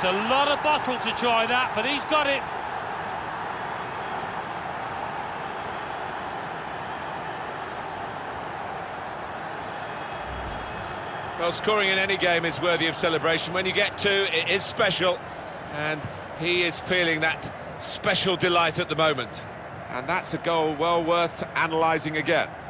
a lot of bottle to try that, but he's got it. Well, scoring in any game is worthy of celebration. When you get two, it is special, and he is feeling that special delight at the moment. And that's a goal well worth analysing again.